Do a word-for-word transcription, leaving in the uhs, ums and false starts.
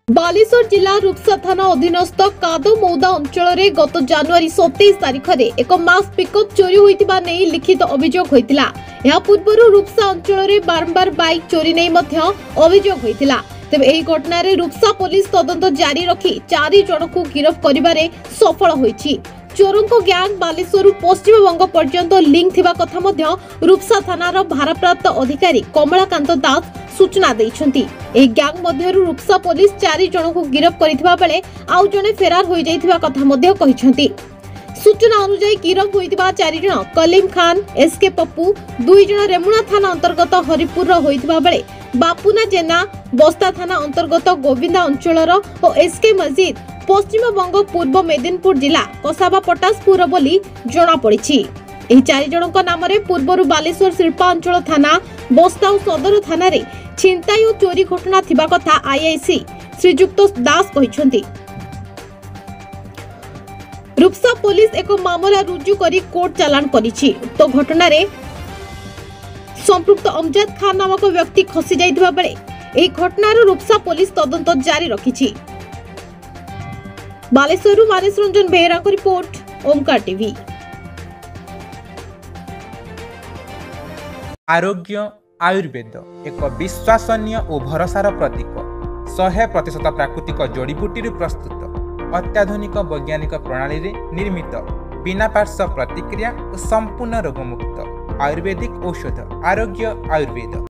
बालेश्वर जिला रूपसा थाना अधीनस्थ कादमौदा अंचल में गत जनवरी सतैश तारीख में एक मास पिकअप चोरी होइतिबा नेई लिखित अभियोग होइतिला। या पूर्व रूपसा अंचल में बारंबार बाइक चोरी नहीं अभियोग होइतिला। तेबे एही घटना रे रूपसा पुलिस तदंत जारी रखी चारि जन को गिरफ्त करिबारे सफल होइछि। चोरों गैंग बालेश्वर पश्चिम बंग पर्यंत लिंक थिबा कथा मध्य रूपसा थानार भारप्राप्त अधिकारी कमलाकांत दास सूचना दैछंती। एही गैंग मध्यरु रूपसा पुलिस चारि जन को गिरफ्त करिथिबा बेले आउ जने फेरार होई जाइथिबा कथा मध्य कहिसंती। सूचना अनुसार गिरफ्त होइथिबा चारि जन कलीम खान, एसके पप्पू, दुई जन रेमुणा थाना अंतर्गत हरिपुर होइथिबा बेले बापुना जेना बस्ता थाना अंतर्गत गोविंदा अंचलर और एसके मस्जिद पश्चिम बंग पूर्व मेदिनीपुर जिला कसाबा पटासपुर बोली जना पड़िछि। एही चारि जनक नाम रे पूर्वरु बालेश्वर शिल्पांचल थाना, बस्ता और सदर थाना रे छिनताई और चोरी घटना थिबा कथा आईआईसी श्रीजुक्त दास कहिसंती। रूपसा पुलिस एक मामला रुजु करी कोर्ट चालान करिछि। तो घटना रे संपृक्त अमजद खान नामक व्यक्ति खसी जाइथिबा बेले एही घटनार रूपसा पुलिस तदंत जारी रखिछि। बालेश्वर मानस रंजन बेहरा को रिपोर्ट, ओमकार टीवी। आरोग्य आयुर्वेद एक विश्वसनीय और भरोसार प्रतीक। शहे प्रतिशत प्राकृतिक जड़ीबूटी प्रस्तुत अत्याधुनिक वैज्ञानिक प्रणाली रे निर्मित बिना पार्श्व प्रतिक्रिया और संपूर्ण रोगमुक्त आयुर्वेदिक औषध आरोग्य आयुर्वेद।